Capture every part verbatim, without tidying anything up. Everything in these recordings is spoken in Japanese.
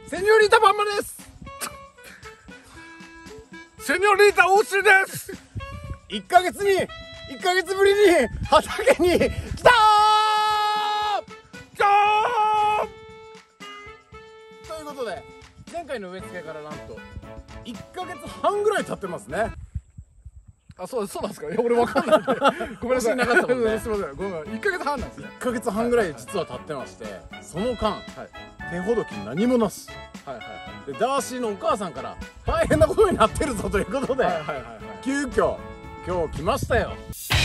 セニョリータバンマです。セニョリータ大志です。いっかげつにいっかげつぶりに畑に来たー。じゃーんということで、前回の植え付けからなんといっかげつはんぐらい経ってますね。 あ、そうそうなんですか。いや俺わかんないんでごめんなさい。 なかったもんね。 すみません。ごめん。いっかげつはんなんですね。 いっかげつはんぐらい実は経ってまして、その間、はい、手ほどき何もなし。はいはいはい。でダーシーのお母さんから大変なことになってるぞということで、急遽今日来ましたよ。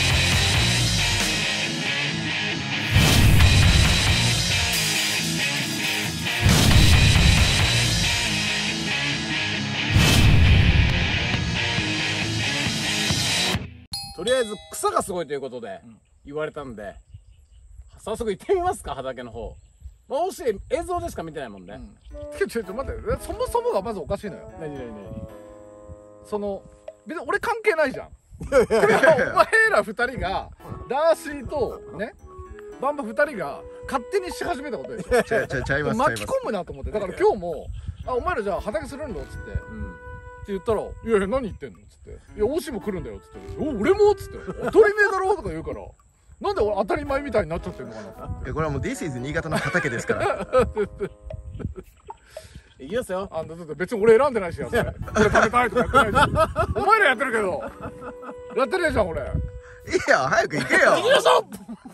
とりあえず草がすごいということで言われたんで、早速行ってみますか、畑の方。まあ、もし映像でしか見てないもんね。 ちょちょっと待って、そもそもがまずおかしいのよ。 何何何。 その別に俺関係ないじゃん。お前らふたりがダーシーとねバンバふたりが勝手にし始めたことでしょ。 ちゃちゃちゃいます。 巻き込むなと思って。だから今日も「あお前らじゃあ畑するんだ」っつって、うんって言ったら「いやいや何言ってんの?」っつって「いやオシも来るんだよ」っつって「お俺も?」っつって「当たり前だろ」とか言うから、なんで俺当たり前みたいになっちゃってんのかなと思って。 これはもう This is 新潟の畑ですからいきますよ。 あんただって別に俺選んでないしや、それこれ食べたいとかやってないじゃん。お前らやってるけどやってねえじゃん俺。 いや早く行けよ。 行きましょ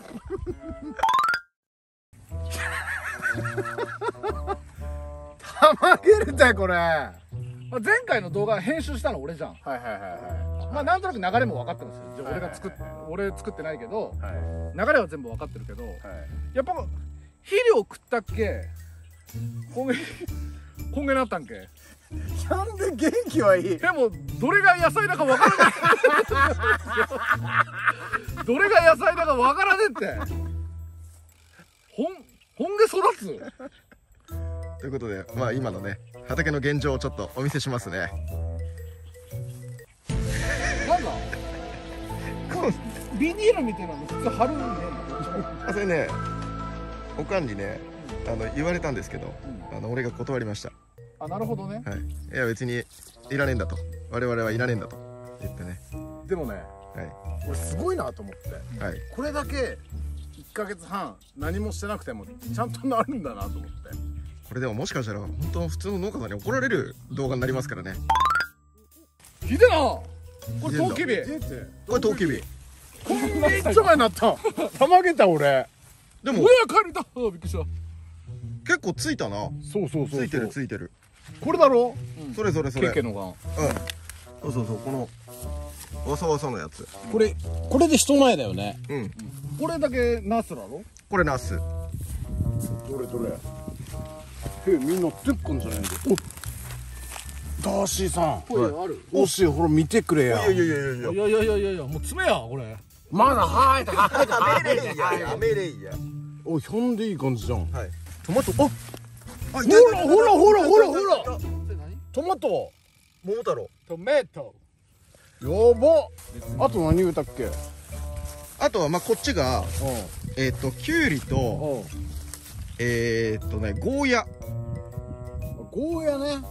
う。たまげるだよこれ。 まあ、前回の動画編集したの俺じゃん。 はいはいはいはい。 まあなんとなく流れも分かってますよ。じゃあ俺が作っ俺作ってないけど、はい、流れは全部分かってるけど、はい、やっぱ肥料食ったっけ、こんげこんげなったんけ。 なんで元気はいい。 でもどれが野菜だか分からないどれが野菜だか分からねえって。ほんほんげ育つということで、まあ今のね畑の現状をちょっとお見せしますね。 なんだビニールみたいなの普通貼るんね。 それねおかんにねあの言われたんですけど、うん、あの俺が断りました。 あ、なるほどね。 はい、いや別にいらねえんだと、我々はいらねえんだと言ってね。 でもね、はい、俺すごいなと思って、はい、これだけいっかげつはん何もしてなくてもちゃんとなるんだなと思って。 これでももしかしたら本当普通の農家さんに怒られる動画になりますからね。 ひでな。これトウキビ。 これトウキビ。 こんな一丁前になった。たまげた俺。 でも親帰りだ。びっくりした。 結構ついたな。 そうそうそう。 ついてるついてる。 これだろ。 それそれそれ。 ケケのが。うん。 そうそうそう、このわさわさのやつ。 これこれで一前だよね。 うん。 これだけナスだろ。 これナス。 どれどれ。へえ、みんなてっかんじゃないんだ。お、ダーシーさん。 これある。 おし、ほら見てくれや。 いやいやいやいやいやいやいやいやいやいや、もう爪やこれ。 まだはいだ。 やめれいややめれいや。 お、ひょんでいい感じじゃん。 はい。トマト。あ、 ほらほらほらほらほら。トマト。 桃太郎。 トメト。 やば。あと何言うたっけ。 あとはまあこっちがえっときゅうりとえっとねゴーヤ。 ゴーヤね。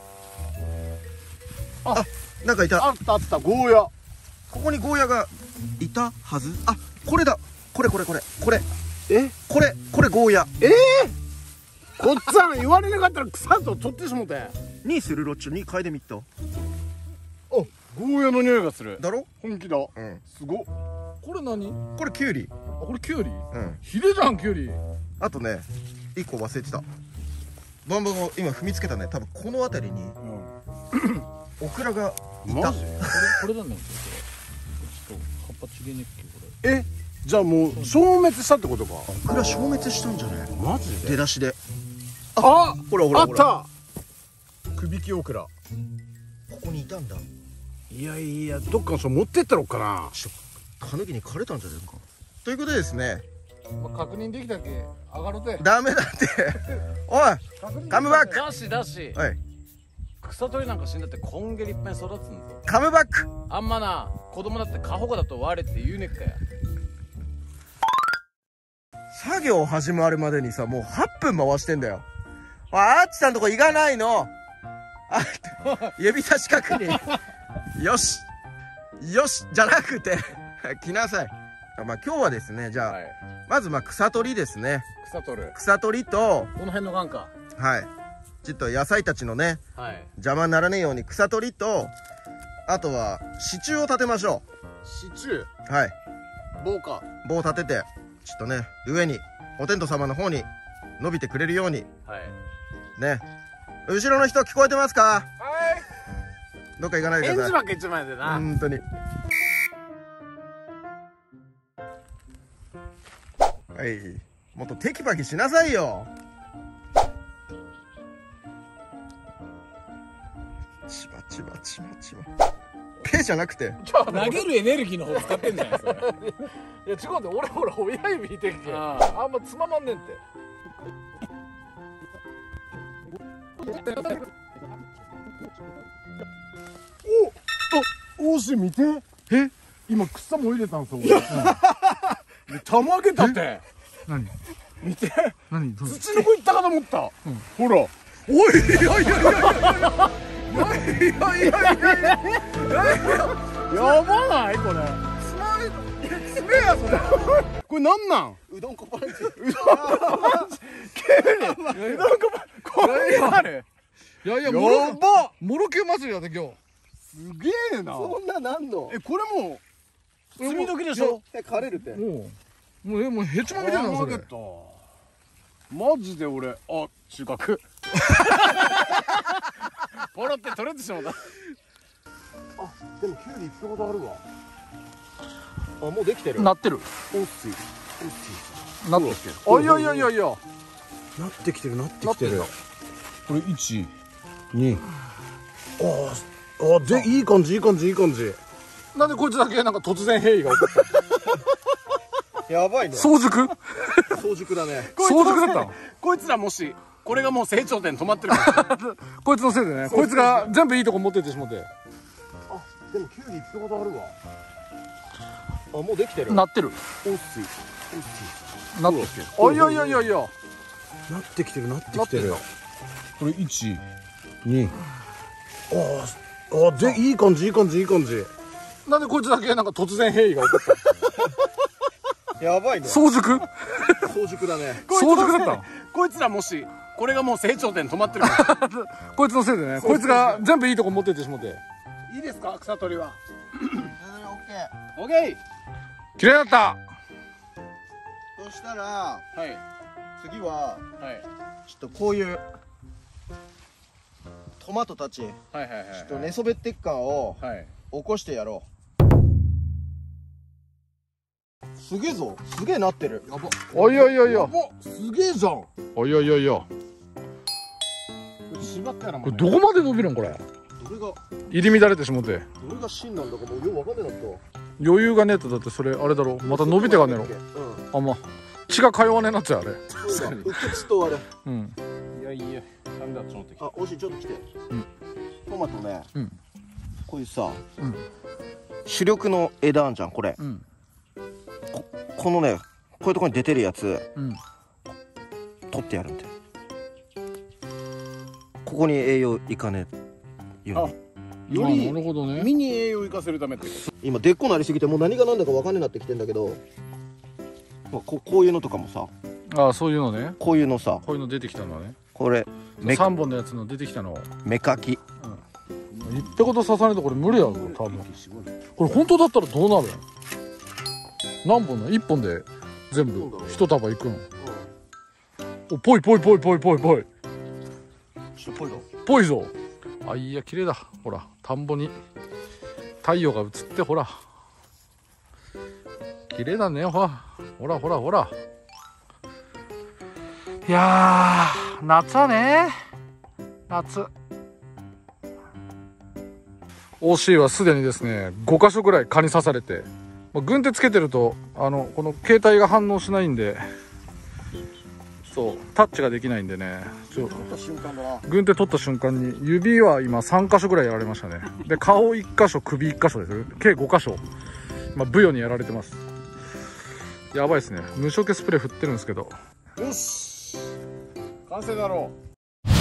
あ、なんかいた。 あったあった、ゴーヤ。 ここにゴーヤがいたはず。あ、これだ。これこれこれこれ。 え、 これこれゴーヤ。 ええー、こっちさん言われなかったら草と取ってしもて。 にするロッチョに嗅いでみた。あ、 ゴーヤの匂いがする。 だろ。 本気だ。 うん。 すごっ。これ何？ これキュウリ。 あ、これキュウリ？ うん。 ヒレじゃんキュウリ。 あとね、いっこ忘れてた。バンバンが今踏みつけたね。多分この辺りに、うん、オクラがいた。 マジ？これこれなんだよ。ちょっと葉っぱちげねっけこれ。え？じゃあもう消滅したってことか。 オクラ消滅したんじゃない？ マジで？ 出だしで。 あ、 ほらほらあった。くびきオクラ。 ここにいたんだ。 いやいや、どっかの人持ってったろかな。 カヌギに枯れたんじゃないか。ということでですね。 まあ、確認できたっけ上がるて。 ダメだっておいカムバック。 だしだし、 はい、 草取りなんか死んだってこんげりいっぱい育つんぞ。 カムバック。 あんまな子供だって過保護だと我って言うねっかや。 作業始まるまでにさもうはっぷん回してんだよ。 あっちさんとこ行かないの。あ指差し確認。よしよしじゃなくて来なさい。まあ今日はですね、じゃあ、はい、まずまあ草取りですね。 草取る。 草取りと、 この辺の眼か。 はい。ちょっと野菜たちのね、 はい、 邪魔にならねえように草取りと、あとは支柱を立てましょう。支柱。 はい。 棒か。 棒を立てて、ちょっとね、上にお天道様の方に伸びてくれるように。 はい。 ね。後ろの人聞こえてますか？ はい。 どっか行かないでください。 返事ばっか一枚でな。 本当に。はい。もっとテキパキしなさいよ。ちばちばちばちば。ペじゃなくて。 投げるエネルギーの方使ってんじゃないですか。 いや違うんだよ。俺ほら親指引いてきて。あんまつままんねんって。 お、おし見て。 え？ 今草も入れたんすよ。玉開けたって。 何？ 見て。 何？ 土の子行ったかと思った。ほら。おいいやいやいやいやいやいやいやいややばないこれ。 つまみつめやそれ。 これなんなん？ うどんこパンチ。 うどんこパンチ。急に。うどんこパンチ。これある。 いやいや、 もろばもろけ祭りだね今日。 すげえな。 そんななんの？ えこれもう摘み時でしょ？ え枯れるって。 もうもうえもうへちまみたいなそれ。 マジで俺あ収穫。ポロって取れてしまうた。あでもキュウリいったことあるわ。 あもうできてる。 なってる。 おっすい。 なってきてる。あいやいやいやいや。 なってきてるなってきてる。 これ一二。ああでいい感じいい感じいい感じ。 なんでこいつだけなんか突然変異が起こった？ やばいね。 早熟？ 早熟だね。 早熟だったの？ こいつらもしこれがもう成長点止まってるこいつのせいでね。こいつが全部いいとこ持ってってしもて。 あでもキュウリいったことあるわ。 あもうできてる。 なってる。 おっすい。おっすい。なってきてる。あいやいやいやいや。 なってきてるなってきてる。 これ一二。ああでいい感じいい感じいい感じ。 なんでこいつだけなんか突然変異が起こった？ やばいね。 早熟？ 早熟だね。 早熟だったの？ こいつらもしこれがもう成長点止まってるこいつのせいでね。こいつが全部いいとこ持ってってしもて。 いいですか草取りは。 オッケー。 オッケー。 綺麗だった。 そしたらはい次ははいちょっとこういうトマトたちちはいはいはいょっと寝そべってっ感をはい起こしてやろう。すげえぞ。すげえなってる。 やば。 おいおいおいおい。 すげえじゃん。 おいおいおいおい。 縛ったやな。 これどこまで伸びるんこれ。 どれが入り乱れてしもて。 どれが芯なんだかもうよくわかんねえなと。 余裕がねえとだってそれあれだろ。また伸びてがねえろ。 うん。 あんま血が通わねえなっちゃうあれ。 そうだ。うっ血とあれ。 うん。 いやいや。ダメだちょっと待って。 あ、おいしいちょっと来て。 うん。 トマトね。 うん。 こういうさ。 うん。 主力の枝あんじゃんこれ。 うん。 ここのねこういうところに出てるやつ。 うん。 取ってやるんで。ここに栄養いかねえように。 よりなるほどね。 身に栄養を生かせるためってこと。 今でっこなりすぎてもう何が何だか分かんねえなってきてんだけど、まあ、こ, こういうのとかもさああそういうのね。 こういうのさこういうの出てきたのね。 これさんぼんのやつの出てきたの。 芽かき。 うん。いってこと刺さねえとこれ無理やろ多分。これ本当だったらどうなる？何本だ？いっぽんで全部一束いくん。おぽいぽいぽいぽいぽいぽい。 ちょっとぽいぞ。 ぽいぞ。あいや綺麗だ。ほら田んぼに太陽が映ってほら綺麗だね。ほらほらほらほら。いやー夏はね夏。オーシー はすでにですねごかしょぐらい蚊に刺されて、まあ、軍手つけてるとあのこの携帯が反応しないんで、そうタッチができないんでね、ちょ軍手取った瞬間に指は今さんかしょぐらいやられましたね。で顔いっかしょ首いっかしょです計ごかしょ、まあ、ブヨにやられてます。やばいですね。無色系スプレー振ってるんですけど。 よし完成だろう。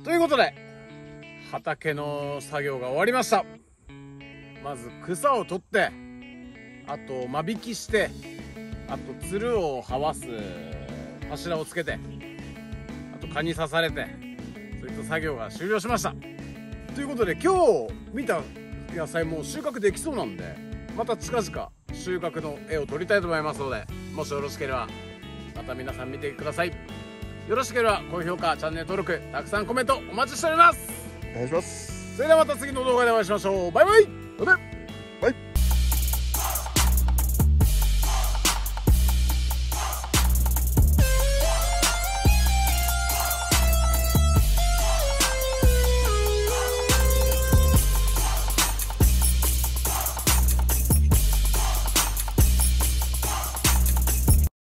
ということで畑の作業が終わりました。まず草を取って、あと間引きして、あとつるを這わす柱をつけて、あと蚊に刺されて、そういった作業が終了しました。ということで今日見た野菜も収穫できそうなんで、また近々収穫の絵を撮りたいと思いますので、もしよろしければまた皆さん見てください。よろしければ高評価、チャンネル登録、たくさんコメントお待ちしております。 お願いします。 それではまた次の動画でお会いしましょう。バイバイ。バイバイ。